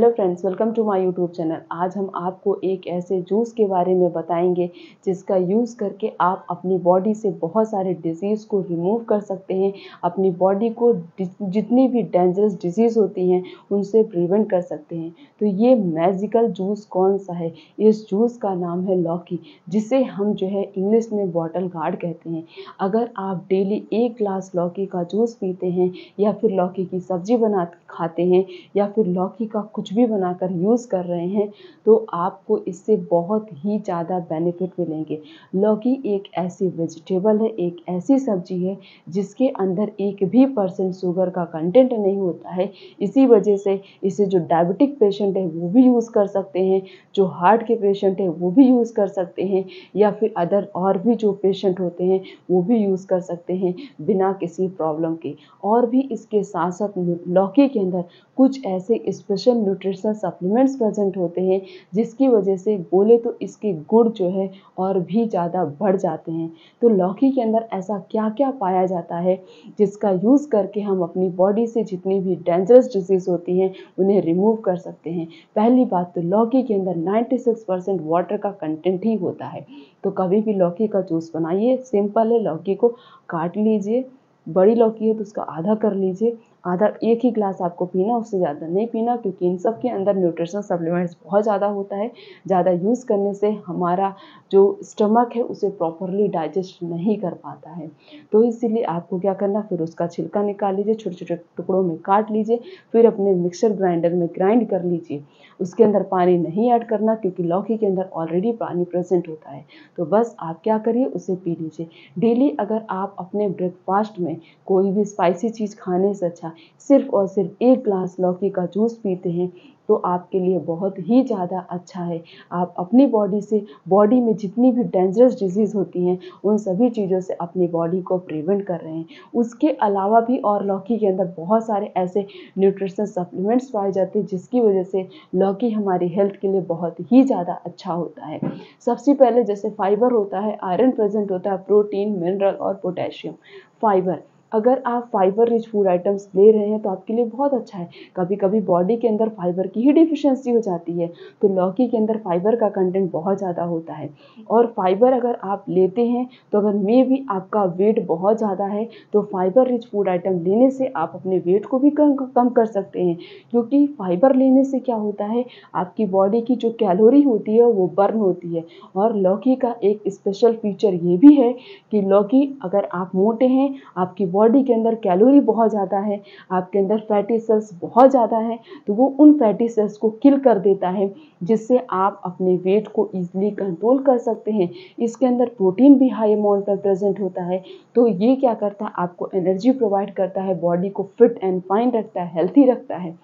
Hello friends, welcome to my YouTube channel. आज हम आपको एक ऐसे जूस के बारे में बताएंगे जिसका यूज़ करके आप अपनी बॉडी से बहुत सारे डिजीज़ को रिमूव कर सकते हैं। अपनी बॉडी को जितनी भी डेंजरस डिजीज़ होती हैं उनसे प्रिवेंट कर सकते हैं। तो ये मैजिकल जूस कौन सा है? इस जूस का नाम है लौकी, जिसे हम जो है इंग्लिश में बॉटल गार्ड कहते हैं। अगर आप डेली 1 ग्लास लौकी का जूस पीते हैं या फिर लौकी की सब्जी बना खाते हैं या फिर लौकी का कुछ भी बनाकर यूज़ कर रहे हैं, तो आपको इससे बहुत ही ज़्यादा बेनिफिट मिलेंगे। लौकी एक ऐसी वेजिटेबल है, एक ऐसी सब्जी है जिसके अंदर एक भी % शुगर का कंटेंट नहीं होता है। इसी वजह से इसे जो डायबिटिक पेशेंट है वो भी यूज़ कर सकते हैं, जो हार्ट के पेशेंट है वो भी यूज़ कर सकते हैं, या फिर अदर और भी जो पेशेंट होते हैं वो भी यूज़ कर सकते हैं बिना किसी प्रॉब्लम के। और भी इसके साथ साथ लौकी के अंदर कुछ ऐसे स्पेशल न्यूट्रिशनल सप्लीमेंट्स प्रेजेंट होते हैं जिसकी वजह से बोले तो इसके गुण जो है और भी ज़्यादा बढ़ जाते हैं। तो लौकी के अंदर ऐसा क्या क्या पाया जाता है जिसका यूज़ करके हम अपनी बॉडी से जितनी भी डेंजरस डिजीज़ होती हैं उन्हें रिमूव कर सकते हैं। पहली बात तो लौकी के अंदर 96% वाटर का कंटेंट ही होता है। तो कभी भी लौकी का जूस बनाइए, सिंपल है। लौकी को काट लीजिए, बड़ी लौकी है तो उसका आधा कर लीजिए, आधा 1 ही ग्लास आपको पीना, उससे ज़्यादा नहीं पीना, क्योंकि इन सब के अंदर न्यूट्रिशनल सप्लीमेंट्स बहुत ज़्यादा होता है। ज़्यादा यूज़ करने से हमारा जो स्टमक है उसे प्रॉपरली डाइजेस्ट नहीं कर पाता है। तो इसीलिए आपको क्या करना, फिर उसका छिलका निकाल लीजिए, छोटे छोटे टुकड़ों में काट लीजिए, फिर अपने मिक्सर ग्राइंडर में ग्राइंड कर लीजिए। उसके अंदर पानी नहीं ऐड करना, क्योंकि लौकी के अंदर ऑलरेडी पानी प्रेजेंट होता है। तो बस आप क्या करिए, उसे पी लीजिए डेली। अगर आप अपने ब्रेकफास्ट में कोई भी स्पाइसी चीज़ खाने से अच्छा सिर्फ और सिर्फ 1 ग्लास लौकी का जूस पीते हैं तो आपके लिए बहुत ही ज़्यादा अच्छा है। आप अपनी बॉडी में जितनी भी डेंजरस डिजीज़ होती हैं उन सभी चीज़ों से अपनी बॉडी को प्रिवेंट कर रहे हैं। उसके अलावा भी और लौकी के अंदर बहुत सारे ऐसे न्यूट्रिशनल सप्लीमेंट्स पाए जाते हैं जिसकी वजह से लौकी हमारी हेल्थ के लिए बहुत ही ज़्यादा अच्छा होता है। सबसे पहले जैसे फाइबर होता है, आयरन प्रेजेंट होता है, प्रोटीन, मिनरल और पोटेशियम। फाइबर, अगर आप फाइबर रिच फूड आइटम्स ले रहे हैं तो आपके लिए बहुत अच्छा है। कभी कभी बॉडी के अंदर फाइबर की ही डिफिशियंसी हो जाती है, तो लौकी के अंदर फाइबर का कंटेंट बहुत ज़्यादा होता है। और फाइबर अगर आप लेते हैं तो अगर मे भी आपका वेट बहुत ज़्यादा है तो फाइबर रिच फूड आइटम लेने से आप अपने वेट को भी कम कर सकते हैं। क्योंकि फाइबर लेने से क्या होता है, आपकी बॉडी की जो कैलोरी होती है वो बर्न होती है। और लौकी का एक स्पेशल फीचर ये भी है कि लौकी, अगर आप मोटे हैं, आपकी बॉडी के अंदर कैलोरी बहुत ज़्यादा है, आपके अंदर फैटी सेल्स बहुत ज़्यादा है, तो वो उन फैटी सेल्स को किल कर देता है, जिससे आप अपने वेट को ईजिली कंट्रोल कर सकते हैं। इसके अंदर प्रोटीन भी हाई अमाउंट में प्रेजेंट होता है, तो ये क्या करता है, आपको एनर्जी प्रोवाइड करता है, बॉडी को फिट एंड फाइन रखता है, हेल्थी रखता है।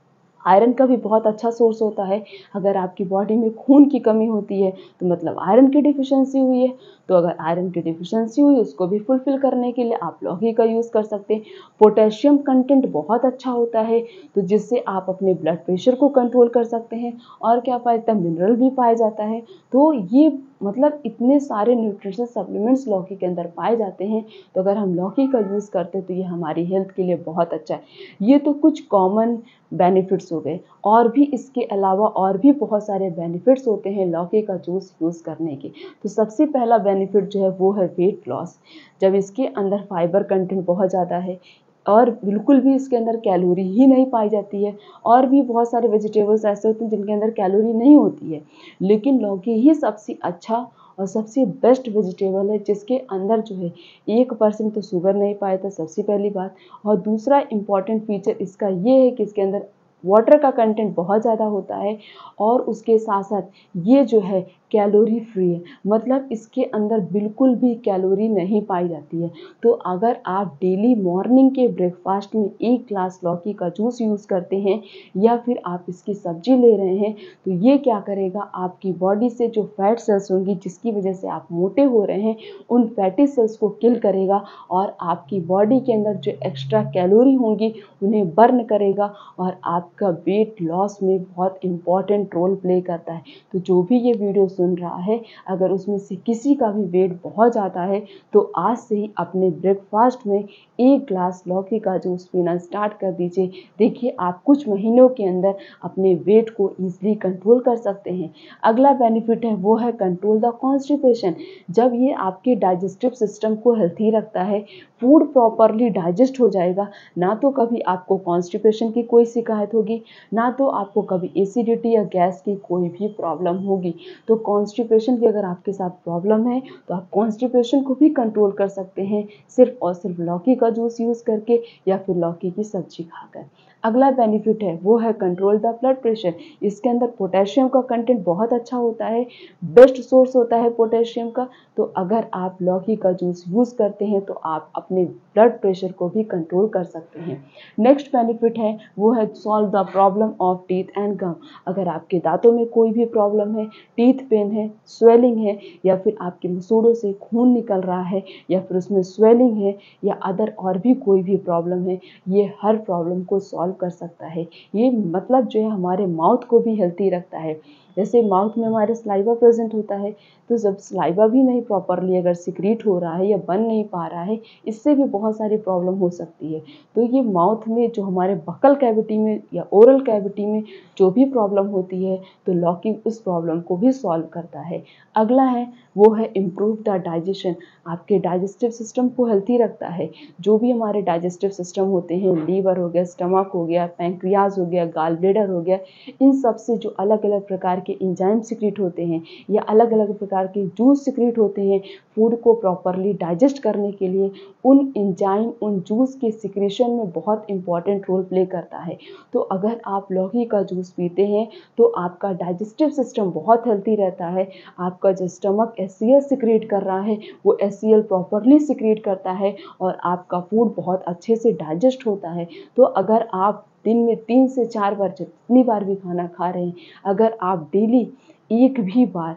आयरन का भी बहुत अच्छा सोर्स होता है। अगर आपकी बॉडी में खून की कमी होती है तो मतलब आयरन की डिफिशियंसी हुई है। तो अगर आयरन की डिफिशियंसी हुई उसको भी फुलफिल करने के लिए आप लौकी का यूज़ कर सकते हैं। पोटेशियम कंटेंट बहुत अच्छा होता है, तो जिससे आप अपने ब्लड प्रेशर को कंट्रोल कर सकते हैं। और क्या पाया जाता है, मिनरल भी पाया जाता है। तो ये मतलब इतने सारे न्यूट्रिशनल सप्लीमेंट्स लौकी के अंदर पाए जाते हैं। तो अगर हम लौकी का यूज़ करते हैं तो ये हमारी हेल्थ के लिए बहुत अच्छा है। ये तो कुछ कॉमन बेनिफिट्स हो गए, और भी इसके अलावा और भी बहुत सारे बेनिफिट्स होते हैं लौकी का जूस यूज़ करने के। तो सबसे पहला बेनिफिट जो है वो है वेट लॉस। जब इसके अंदर फाइबर कंटेंट बहुत ज़्यादा है और बिल्कुल भी इसके अंदर कैलोरी ही नहीं पाई जाती है, और भी बहुत सारे वेजिटेबल्स ऐसे होते हैं जिनके अंदर कैलोरी नहीं होती है, लेकिन लौकी ही सबसे अच्छा और सबसे बेस्ट वेजिटेबल है जिसके अंदर जो है 1% तो शुगर नहीं पाया था, सबसे पहली बात। और दूसरा इम्पॉर्टेंट फीचर इसका ये है कि इसके अंदर वाटर का कंटेंट बहुत ज़्यादा होता है, और उसके साथ साथ ये जो है कैलोरी फ्री है, मतलब इसके अंदर बिल्कुल भी कैलोरी नहीं पाई जाती है। तो अगर आप डेली मॉर्निंग के ब्रेकफास्ट में 1 ग्लास लौकी का जूस यूज़ करते हैं या फिर आप इसकी सब्जी ले रहे हैं, तो ये क्या करेगा, आपकी बॉडी से जो फैट सेल्स होंगी जिसकी वजह से आप मोटे हो रहे हैं, उन फैटी सेल्स को किल करेगा, और आपकी बॉडी के अंदर जो एक्स्ट्रा कैलोरी होंगी उन्हें बर्न करेगा, और आप आपका वेट लॉस में बहुत इम्पॉर्टेंट रोल प्ले करता है। तो जो भी ये वीडियो सुन रहा है, अगर उसमें से किसी का भी वेट बहुत ज़्यादा है तो आज से ही अपने ब्रेकफास्ट में 1 ग्लास लौकी का जूस पीना स्टार्ट कर दीजिए। देखिए आप कुछ महीनों के अंदर अपने वेट को ईजिली कंट्रोल कर सकते हैं। अगला बेनिफिट है वो है कंट्रोल द कॉन्स्टिपेशन। जब ये आपके डाइजेस्टिव सिस्टम को हेल्थी रखता है, फूड प्रॉपरली डाइजेस्ट हो जाएगा, ना तो कभी आपको कॉन्स्टिपेशन की कोई शिकायत होगी, ना तो आपको कभी एसिडिटी या गैस की कोई भी प्रॉब्लम होगी। तो कॉन्स्टिपेशन की अगर आपके साथ प्रॉब्लम है तो आप कॉन्स्टिपेशन को भी कंट्रोल कर सकते हैं सिर्फ और सिर्फ लौकी का जूस यूज़ करके या फिर लौकी की सब्जी खाकर। अगला बेनिफिट है वो है कंट्रोल द ब्लड प्रेशर। इसके अंदर पोटेशियम का कंटेंट बहुत अच्छा होता है, बेस्ट सोर्स होता है पोटेशियम का। तो अगर आप लौकी का जूस यूज़ करते हैं तो आप अपने ब्लड प्रेशर को भी कंट्रोल कर सकते हैं। नेक्स्ट बेनिफिट है वो है solve the problem of teeth and gum. अगर आपके दांतों में कोई भी प्रॉब्लम है, टीथ पेन है, स्वेलिंग है, या फिर आपके मसूड़ों से खून निकल रहा है, या फिर उसमें स्वेलिंग है, या अदर और भी कोई भी प्रॉब्लम है, ये हर प्रॉब्लम को सॉल्व कर सकता है। ये मतलब जो है हमारे माउथ को भी हेल्थी रखता है। जैसे माउथ में हमारे सलाइवा प्रेजेंट होता है, तो जब सलाइवा भी नहीं प्रॉपरली अगर सिक्रीट हो रहा है या बन नहीं पा रहा है, इससे भी बहुत सारी प्रॉब्लम हो सकती है। तो ये माउथ में जो हमारे बकल कैविटी में या ओरल कैविटी में जो भी प्रॉब्लम होती है, तो लौकी उस प्रॉब्लम को भी सॉल्व करता है। अगला है वो है इम्प्रूव द डाइजेशन। आपके डाइजेस्टिव सिस्टम को हेल्थी रखता है। जो भी हमारे डाइजेस्टिव सिस्टम होते हैं, लीवर हो गया, स्टमक हो गया, पैंक्रियाज हो गया, गाल ब्लेडर हो गया, इन सब से जो अलग अलग प्रकार के एंजाइम सिक्रीट होते हैं या अलग अलग प्रकार के जूस सिक्रीट होते हैं फूड को प्रॉपरली डाइजेस्ट करने के लिए, उन एंजाइम उन जूस के सिक्रेशन में बहुत इंपॉर्टेंट रोल प्ले करता है। तो अगर आप लौकी का जूस पीते हैं तो आपका डाइजेस्टिव सिस्टम बहुत हेल्थी रहता है। आपका जो स्टमक एचसीएल सिक्रेट कर रहा है वो एचसीएल प्रॉपरली सिक्रेट करता है और आपका फूड बहुत अच्छे से डाइजेस्ट होता है। तो अगर आप दिन में 3 से 4 बार जितनी बार भी खाना खा रहे हैं, अगर आप डेली एक भी बार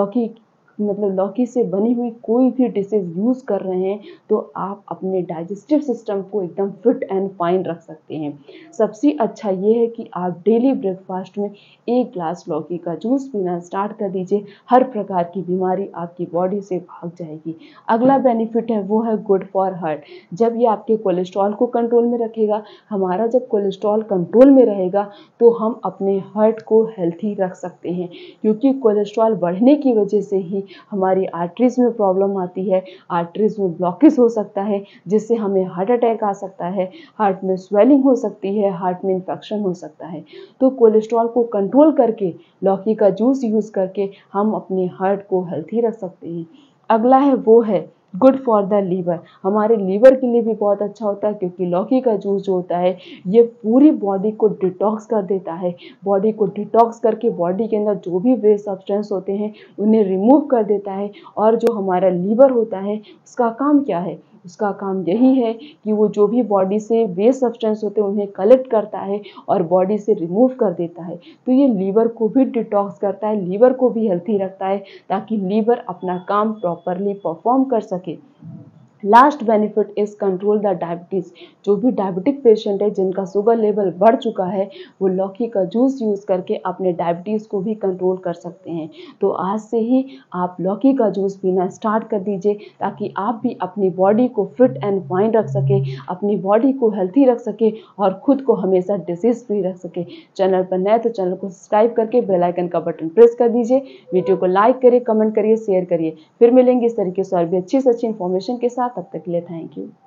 लौकी से बनी हुई कोई भी डिशेज यूज़ कर रहे हैं तो आप अपने डाइजेस्टिव सिस्टम को एकदम फिट एंड फाइन रख सकते हैं। सबसे अच्छा ये है कि आप डेली ब्रेकफास्ट में 1 ग्लास लौकी का जूस पीना स्टार्ट कर दीजिए। हर प्रकार की बीमारी आपकी बॉडी से भाग जाएगी। अगला बेनिफिट है वो है गुड फॉर हार्ट। जब ये आपके कोलेस्ट्रॉल को कंट्रोल में रखेगा, हमारा जब कोलेस्ट्रॉल कंट्रोल में रहेगा तो हम अपने हार्ट को हेल्थी रख सकते हैं, क्योंकि कोलेस्ट्रॉल बढ़ने की वजह से ही हमारी आर्टरीज में प्रॉब्लम आती है। आर्टरीज में ब्लॉकेज हो सकता है जिससे हमें हार्ट अटैक आ सकता है, हार्ट में स्वेलिंग हो सकती है, हार्ट में इन्फेक्शन हो सकता है। तो कोलेस्ट्रॉल को कंट्रोल करके लौकी का जूस यूज़ करके हम अपने हार्ट को हेल्थी रख सकते हैं। अगला है वो है गुड फॉर द लीवर। हमारे लीवर के लिए भी बहुत अच्छा होता है, क्योंकि लौकी का जूस जो होता है ये पूरी बॉडी को डिटॉक्स कर देता है। बॉडी को डिटॉक्स करके बॉडी के अंदर जो भी वेस्ट सब्सटेंस होते हैं उन्हें रिमूव कर देता है। और जो हमारा लीवर होता है उसका काम क्या है? उसका काम यही है कि वो जो भी बॉडी से वेस्ट सब्सटेंस होते हैं उन्हें कलेक्ट करता है और बॉडी से रिमूव कर देता है। तो ये लीवर को भी डिटॉक्स करता है, लीवर को भी हेल्थी रखता है, ताकि लीवर अपना काम प्रॉपरली परफॉर्म कर सके। Last benefit is control the diabetes. जो भी डायबिटिक पेशेंट है जिनका शुगर लेवल बढ़ चुका है, वो लौकी का जूस यूज़ करके अपने डायबिटीज़ को भी कंट्रोल कर सकते हैं। तो आज से ही आप लौकी का जूस पीना स्टार्ट कर दीजिए, ताकि आप भी अपनी बॉडी को फिट एंड फाइन रख सके, अपनी बॉडी को हेल्थी रख सके और खुद को हमेशा डिसीज फ्री रख सके। चैनल पर नए तो चैनल को सब्सक्राइब करके बेल आइकन का बटन प्रेस कर दीजिए। वीडियो को लाइक करिए, कमेंट करिए, शेयर करिए। फिर मिलेंगे इस तरीके से और भी अच्छी से अच्छी इन्फॉर्मेशन के साथ। तब तक के लिए थैंक यू।